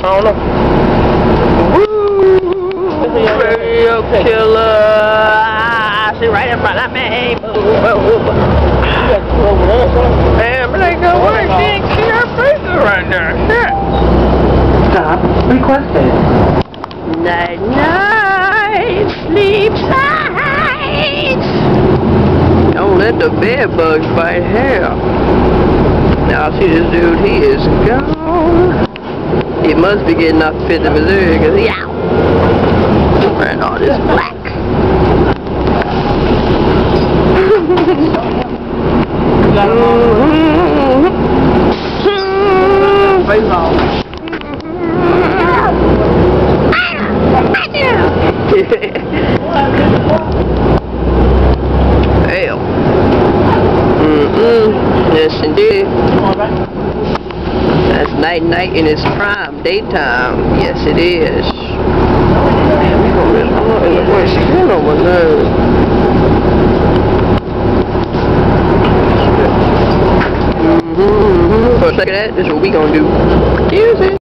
don't know. Woo! Serial killer. She right in front of me. Damn, it ain't gonna work. She got faces right there. Shit. Stop requested. Night, night, sleep tight. Don't let the bed bugs bite hell. Now see this dude, he is gone. He must be getting off 50 Missouri because he out. Wearing all this black. Hell. Yes, indeed. That's night in its prime, daytime. Yes, it is. Man, we gonna miss her in the way. She getting on my nerves. For a second, that's what we gonna do. Excuse me.